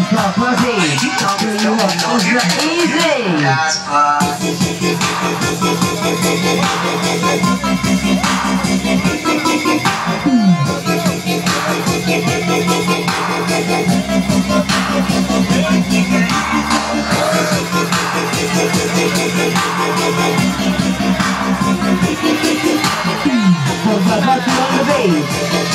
Car Party. Turn you up, ultra easy. Car Party on the beat.